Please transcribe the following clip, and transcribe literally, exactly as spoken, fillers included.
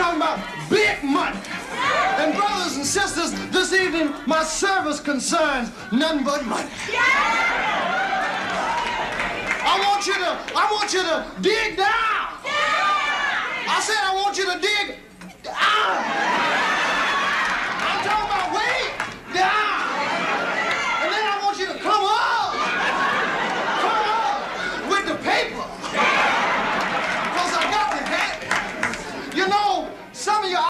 talking about big money. And brothers and sisters, this evening my service concerns nothing but money. I want you to, I want you to dig down. I said I want you to dig down.